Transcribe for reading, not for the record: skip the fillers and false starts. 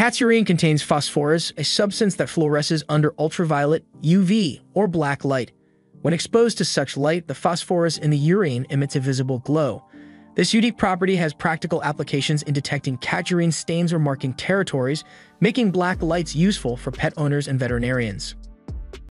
Cat's urine contains phosphorus, a substance that fluoresces under ultraviolet, UV, or black light. When exposed to such light, the phosphorus in the urine emits a visible glow. This unique property has practical applications in detecting cat urine stains or marking territories, making black lights useful for pet owners and veterinarians.